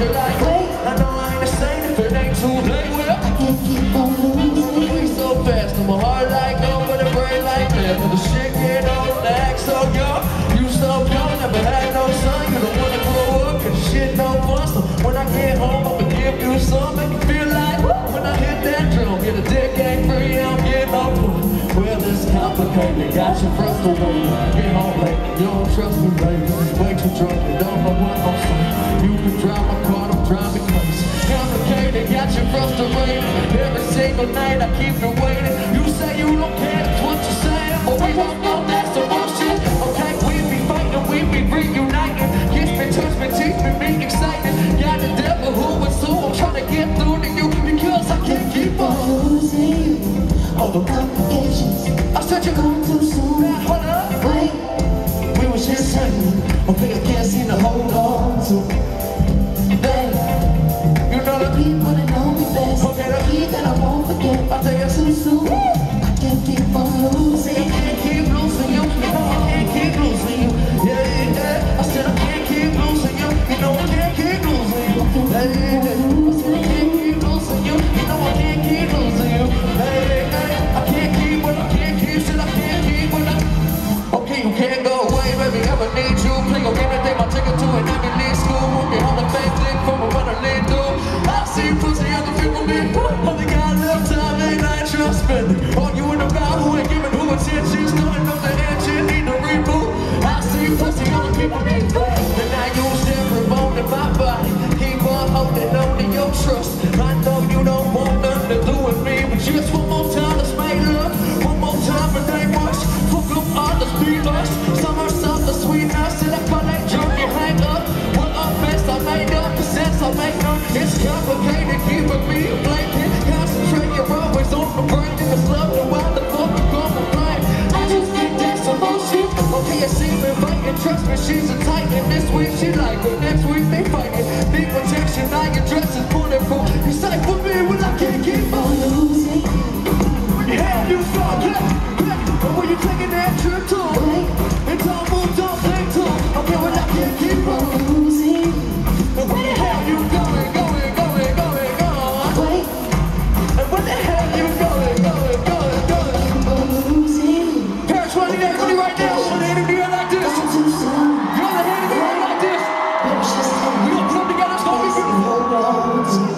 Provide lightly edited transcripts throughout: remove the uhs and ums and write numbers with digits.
you like. Wait, I know I ain't the same if it ain't too late. Well, I can't keep on losing. Way so fast, and my heart like gold, but a brain like lead. And the shit get old, and I act so young. You so young, never had no son. You don't wanna grow up, and shit no fun. So when I get home, I'ma give you some, make you feel like when I hit that drum, get a dick ain't free, I'm getting off. Well, it's complicated, got you frustrated. Get home late, you don't trust me, baby. Way too drunk, you don't know what I'm saying. You can drive my car, don't drive me crazy. Complicated, got you frustrated. Every single night I keep you waiting. You say you don't care, that's what you're saying, but we don't know that's the bullshit. Okay, we be fighting, we be reuniting. Kiss me, touch me, teach me, be excited. Got the devil who is who, I'm trying to get through to you because I can't keep on losing all the complications. I said you're going too soon. Now, hold up, wait, we was just hanging. Okay, I can't seem to hold on to. Babe, you know the people that know me best. Okay, the key that I won't forget. I tell you too soon. I can't keep on losing. I can't keep losing you. You know I can't keep losing you. Yeah, yeah. I said I can't keep losing you. You know I can't keep losing you. Yeah, yeah. I said I can't keep losing you. You know I can't keep losing you. Hey, hey. I can't keep what I can't keep. Said I can't keep what I. Okay, you can't go away, baby. Ever need you? Please go give me my ticket to an Ivy League school. Working on the fake thing from a runner lead through. I see pussy other people be. Only got enough time, ain't I trust spending. Arguing about who ain't giving who attention. Starting up the engine, need to reboot. I see pussy other people be. And I use every bone in my body. Keep on holding on to your trust. I know you don't want nothing to do with me, but just one more time, let's make love. One more time, but they rush. Fuck up all the speed us. Summer, the sweetness, and I call that junk you hang up. What offense I made up, the sense I make up. It's complicated, keeping me a blanket. Concentrate, you're always on the brain. It's love the wild, the fuck you come to blame. I just get that some bullshit. Okay, I see me fighting, trust me, she's a titan. This week she like it, next week they fighting. Need protection, now your dress is bulletproof. You say for me, well I can't keep on losing. Yeah, you saw that. But when you taking that trip to it's all moved on, think to. Okay, well I can't keep on losing. And where the hell you going? Wait. And where the hell you going? Keep on losing. Parents, what do you need right now? Want to hit me like this? Too soon. You want to hit me like this? We gonna come together, it's gonna be beautiful.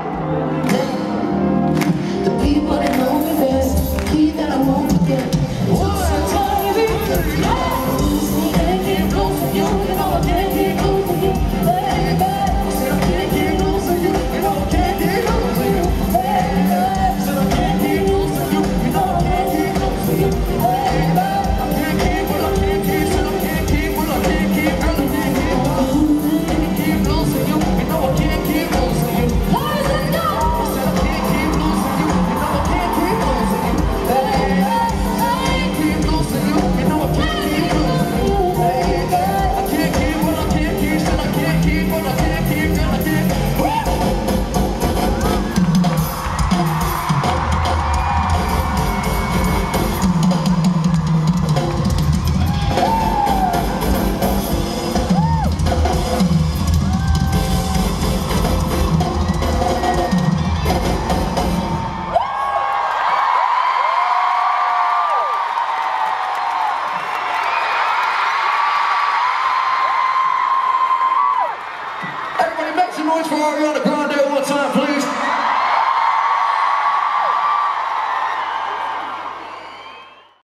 The people that know me best, key that I won't forget. Everybody make some noise for Ariana Grande one time, please.